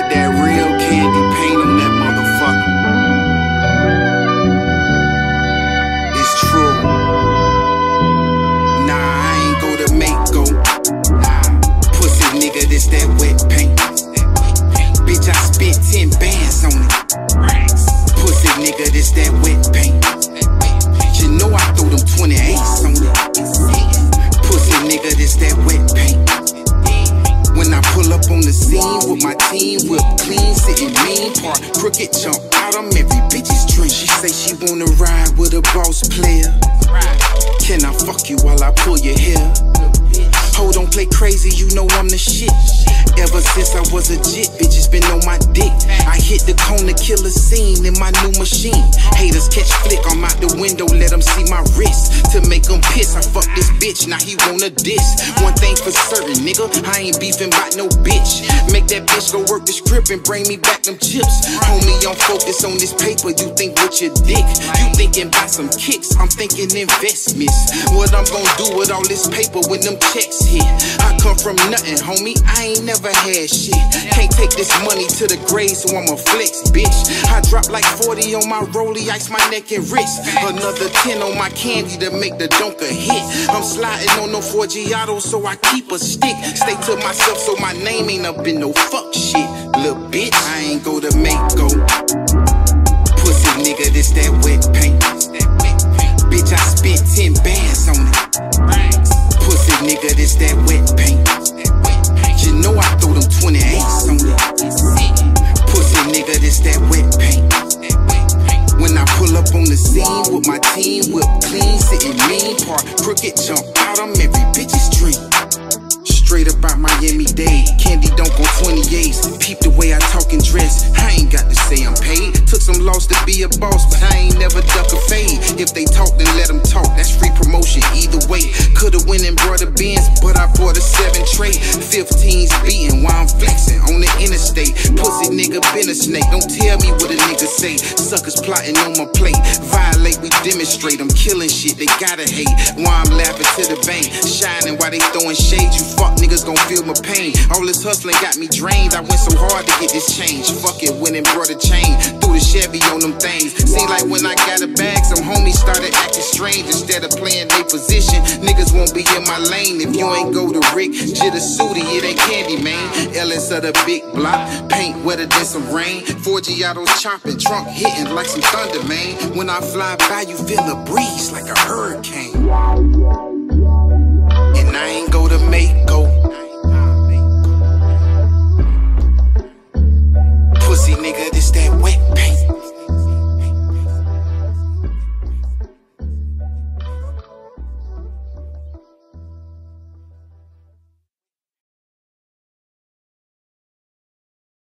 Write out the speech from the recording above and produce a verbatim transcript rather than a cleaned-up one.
put that real candy paint on that motherfucker. It's true. Nah, I ain't go to Mako. Nah, pussy nigga, this that wet paint. Bitch, I spent ten bands on it. Pussy nigga, this that wet paint. You know I threw them twenty-eights on it. Pussy nigga, this that wet paint. When I pull up on the scene with my team, whip clean, sitting mean, park crooked, jump out, I'm every bitch's dream. She say she wanna ride with a boss player. Can I fuck you while I pull your hair? Ho, don't play crazy, you know I'm the shit. Ever since I was a jit, bitches been on my dick. I hit the corner killer scene in my new machine. Haters catch flick, I'm out the window, let them see my wrist. To make them piss, I fuck this bitch, now he wanna diss. One thing for certain, nigga, I ain't beefing about no bitch. Make that bitch go work the script and bring me back them chips. Homie, I'm focused on this paper, you think with your dick. You thinking about some kicks, I'm thinking investments. What I'm gonna do with all this paper when them checks hit? I come from nothing, homie, I ain't never had shit. Can't take this money to the grave, so I'ma flex, bitch. I drop like forty on my rollie, ice my neck and wrist. Another ten on my candy to make the donker hit. I'm sliding on no Forgiato, so I keep a stick. Stay to myself, so my name ain't up in no fuck shit. Little bitch, I ain't go to Mako. Pussy nigga, this that wet paint. Bitch, I spent ten bands on it. Pussy nigga, this that wet paint. You know I threw them twenty-eights on it. Pussy nigga, this that wet paint. When I pull up on the scene with my team, whip clean, sitting mean, park crooked, jump out, I'm every bitch's dream. Straight up out Miami-Dade, candy dunk on twenty-eights. Peep the way I talk and dress, I ain't got to say I'm paid. Took some loss to be a boss, but I ain't never duck a fade. If they talk, then let them talk, that's free promotion either way. Could've went and brought a Benz, but I bought a seven tray. fifteens beating while I'm flexing on the interstate. Pussy nigga been a snake, don't tell me what a nigga say. Suckers plotting on my plate, violate, we demonstrate. I'm killing shit, they gotta hate. While I'm laughing to the bank, shining while they throwing shade. You fuck niggas gon' feel my pain. All this hustling got me drained. I went so hard to get this change. Fuck it, went and brought a chain. Threw the Chevy on them things. Seemed like when I got a bag, some homies started acting strange. Instead of playing their position, niggas won't be in my lane. If you ain't go to Rick, Jitta Sooty, it ain't candy, man. L S of the big block, paint wetter than some rain. Forgiato's chopping, trunk hitting like some thunder, man. When I fly by, you feel a breeze like a hurricane. And I ain't go to